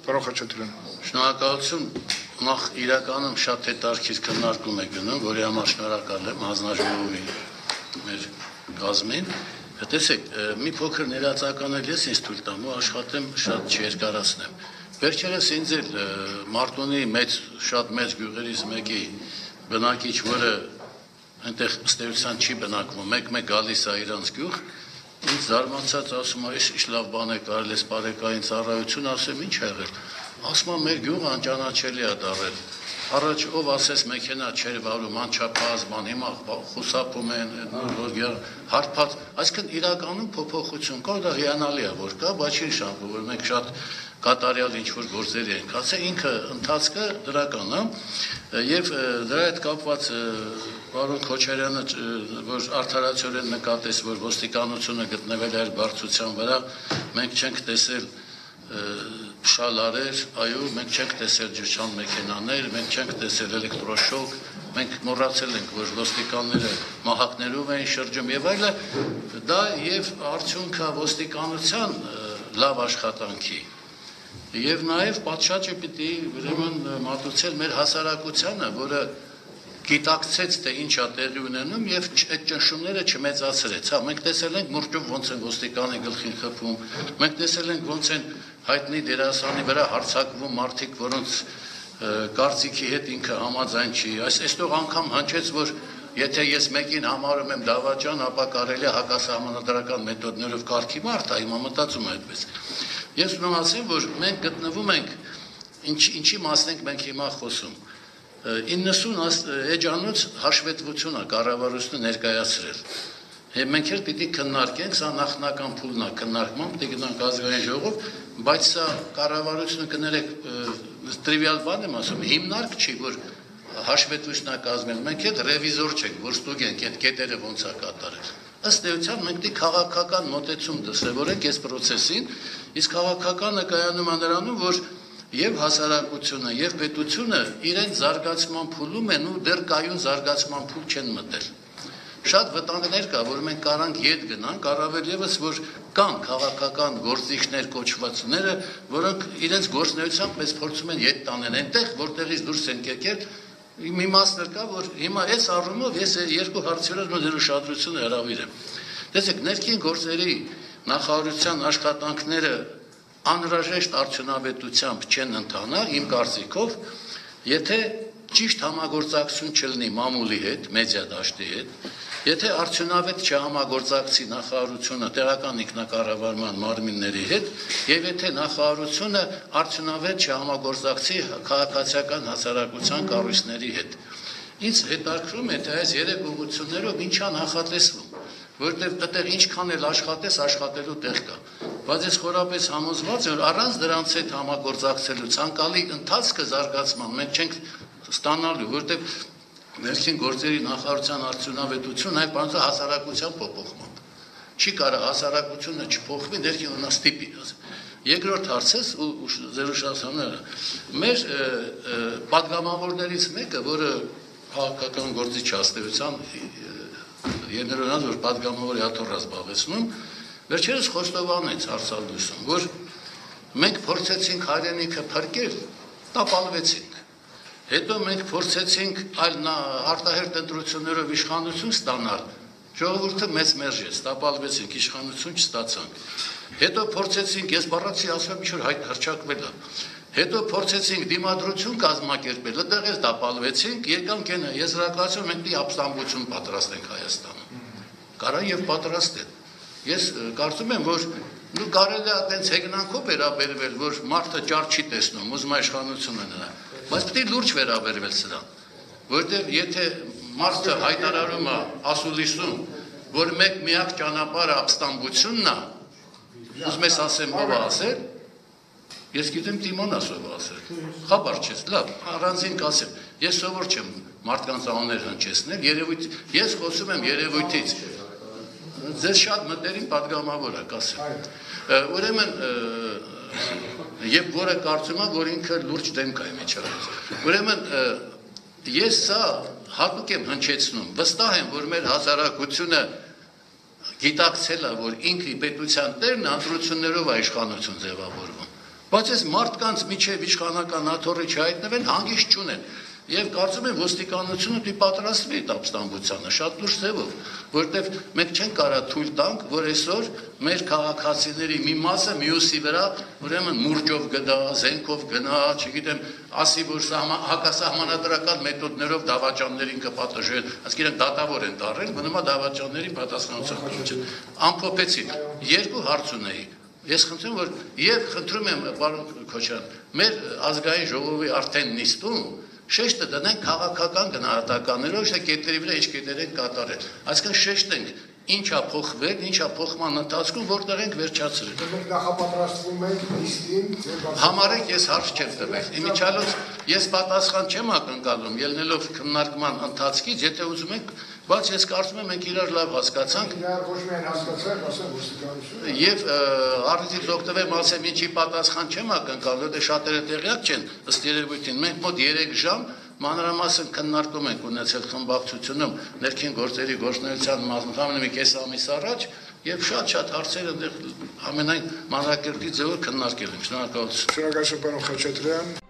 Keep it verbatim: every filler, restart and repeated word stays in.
Պարոն Խաչատրյան։ Շնորհակալություն, նախ իրականում շատ հետաքրքիր քննարկում եք գնում, որի համար շնորհակալ եմ հանձնաժողովի մեր կազմին։ Տեսեք, մի փոքր ներածականել ես ինձ թույլ տամ ու աշխատեմ շատ չերկարացնեմ։ Վերջերս ինձ էլ Մարտունի մեծ շատ մեծ գյուղերից մեկի բնակիչ, որը այնտեղ ըստ էության չի բնակվում, մեկ-մեկ գալիս է իրանց գյուղ, ինձ զարմացած ասում է, «Ինչ լավ բան է կարել ես բարեկային ծառայություն», ասեմ, «Ինչ ա եղել»։ Ասում է, «Մեր գյուղը անճանաչելի է դառել»։ Առաջ ով ասես մեքենա չէր վարում, անչափահաս բան, հիմա խուսափում են, հարբած, այսինքն իրականում փոփոխություն կա, դա հիանալի է որ կա, բայց չի նշանակում, որ մենք շատ կատարյալ ինչ-որ գործերի ենք հասել, ինքը ընթացքը դրական է, եւ դրա հետ կապված պարոն Քոչարյանը, որ արդարացիորեն նկատեց, որ ոստիկանությունը գտնվել է բարձրության վրա, մենք չենք տեսել փշալարեր, այո, մենք չենք տեսել ջրչան մեքենաներ, մենք չենք տեսել էլեկտրոշոկ, մենք մոռացել ենք, որ ոստիկանները մահակներով էին շրջում եւ այլը, դա եւ արդյունք է ոստիկանության լավ աշխատանքի։ Եվ նաեւ պատշաճը պիտի ուրեմն մատուցել մեր հասարակությանը, որը գիտակցեց, թե ինչ է տեղի ունենում եւ այդ ճնշումները չմեծացրեց։ Հա, մենք տեսել ենք մուրճով ոնց են ոստիկանի գլխին խփում, մենք տեսել ենք ոնց են հայտնի դերասանի վրա հարձակվում մարդիկ, որոնց կարծիքի հետ ինքը համաձայն չի։ Այս այստեղ անգամ հնչեց, որ եթե ես մեկին համարում եմ դավաճան, ապա կարելի է հակասահմանադրական մեթոդներով կարգի մարդ, հիմա մտածում եմ այդպես։ Ես ուզում ասեմ, որ մենք գտնվում ենք, ինչի մասն ենք մենք հիմա խոսում։ իննսուն էջանոց հաշվետվություն է կառավարությունը ներկայացրել։ Մենք էլ պիտի քննարկենք, սա նախնական փուլն է քննարկման, պիտի գնանք ազգային ժողով, բայց սա կառավարությունը կներեք տրիվիալ բան եմ ասում, հիմնարկ չի, որ հաշվետվություն է կազմել, մենք էլ ռևիզոր չենք, որ ստուգենք այդ կետերը ոնց է կատարել։ Ըստ էության մենք պիտի քաղաքական մոտեցում դրսևորենք այս process-ին, իսկ քաղաքականը կայանում է նրանում, որ եւ հասարակությունը եւ պետությունը իրենց զարգացման փուլում են ու դեռ կայուն զարգացման փուլ չեն մտել։ Շատ վտանգներ կա, որ մենք կարանք ետ գնանք, առավել եւս որ կան քաղաքական գործիչներ կոչվածները, որոնք իրենց գործնեությամբ մեզ փորձում են ետ տանեն այնտեղ, որտեղից դուրս են եկել։ Մի մասն կա, որ հիմա այս առումով ես երկու հարցերով նոր ուշադրությունը հրավիրեմ։ Տեսեք, ներքին գործերի նախարարության աշխատանքները անհրաժեշտ արդյունավետությամբ չեն ընթանա, իմ կարծիքով, եթե ճիշտ համագործակցություն չլինի մամուլի հետ, մեդիա դաշտի հետ, եթե արդյունավետ չհամագործակցի նախարարությունը տեղական ինքնակառավարման մարմինների հետ, եւ եթե նախարարությունը արդյունավետ չհամագործակցի քաղաքացիական հասարակության կառույցների հետ։ Ինձ հետաքրում է, թե այս երեք ուղղություններով ինչ է նախատեսվում, որտեղ այդտեղ ինչքան էլ աշխատես, աշխատելու տեղ կա։ Բայց ես խորապես համոզված եմ, որ առանց դրանց հետ համագործակցելու ցանկալի ընթացքը զարգացման մենք չենք ստանալու, որտեղ ներքին գործերի նախարարության արդյունավետությունը այլ բանից հասարակության փոփոխմամբ։ Չի կարող հասարակությունը չփոխվի, ներքին ունա ստիպի։ Երկրորդ հարցս ու ձեր ուշադրությունը մեր պատգամավորներից մեկը, որը քաղաքական գործիչ հաստատության եներոնալ որ պատգամավորի հաթոռ զբաղեցնում, վերջերս խոստովանեց հարցալույսում, որ մենք փորձեցինք հայրենիքը փրկել, տապալվեցինք։ Հետո մենք փորձեցինք այլ արտահերտ ընտրություններով իշխանություն ստանալ, ժողովուրդը մեծ մերժեց, տապալվեցինք, իշխանություն չստացանք։ Հետո փորձեցինք, ես բառացի ասում եմ, ինչ որ հրճակվել է։ Հետո փորձեցինք դիմադրություն կազմակերպել, այդտեղ էլ տապալվեցինք, եկանք այն եզրակացում, մենք դի ապստամբություն պատրաստենք Հայաստանում։ Կարա եւ պատրաստել։ Ես կարծում եմ, որ նու կարելի է այդպես հեգնանքով վերաբերվել, որ մարդը ճար չի տեսնում, ուզում է իշխանություն ունենա, բայց պետք է լուրջ վերաբերվել սրան, որտեղ եթե մարդը հայտարարում է ասուլիսում, որ մեկ միակ ճանապարհը ապստամբությունն է, ուզում ես ասեմ ով է ասել, ես գիտեմ Տիմոն ասով ասել, խաբար չես, լավ, առանձին կասեմ, ես սովոր չեմ մարդկանց անուններ հնչեցնել, երևույթ, ես խոսում եմ երևույթից, ձեզ շատ մտերիմ պատգամավոր է, կասեմ, ուրեմն, եւ որը կարծում է, որ ինքը լուրջ դեմք է միջավայր, ուրեմն, ես սա հատուկ եմ հնչեցնում, վստահ եմ, որ մեր հասարակությունը գիտակցել է, որ ինքը պետության տերն ընտրություններով է իշխանություն ձևավորվում, Բայց այս մարդկանց միջև իշխանական աթոռի չհայտնվեն, հանգիստ չունեն։ Եվ կարծում եմ ոստիկանությունը դի պատրաստվի այդ ապստամբությանը շատ լուրջ ձևով, որտեվ մենք չենք կարա թույլ տանք, որ այսօր մեր քաղաքացիների մի մասը մյուսի վրա ուրեմն մուրճով գնա, զենքով գնա, չգիտեմ, ասի որ հակասահմանադրական մեթոդներով դավաճաններին կպատժեն, ասենք իրենք դատավոր են դարել, մնում է դավաճանների պատասխանատվություն։ Ամփոփեցիք, երկու հարց ունեի։ Ես խնդրում որ եւ խնդրում եմ պարոն Քոչարյան, մեր ազգային ժողովի արդեն նիստում շեշտը դնենք քաղաքական գնահատականներով, թե կետերի վրա ինչ կետեր են կատարել։ Այսինքն շեշտենք ինչա փոխվել, ինչա փոխման ընթացքում որտեղ ենք վերջացրել։ Մենք նախապատրաստվում ենք նիստին։ Համարեք, ես հարց չեմ տվել։ Իմիջիալոց ես պատասխան չեմ ակնկալում, ելնելով քննարկման ընթացքից, եթե ուզում եք, բայց ես կարծում եմ մենք իրար լավ հասկացանք։ Իրար ոչ միայն հասկացանք, ասեմ ոստիկանությունը։ Եվ առիթից օգտվեմ ասեմ ինչի պատասխան չեմ ակնկալում, դե շատերը տեղյակ չեն ըստ երևույթին։ Մենք մոտ երեք ժամ մանրամասն քննարկում ենք ունեցել խմբակցությունում ներքին գործերի գործնեության մասնակցությունը մի կես ամիս առաջ եւ շատ-շատ հարցեր այնտեղ ամենայն մանրակերտի ձևով քննարկել ենք։ Շնորհակալություն։ Շնորհակալություն պարոն Խաչատրյան։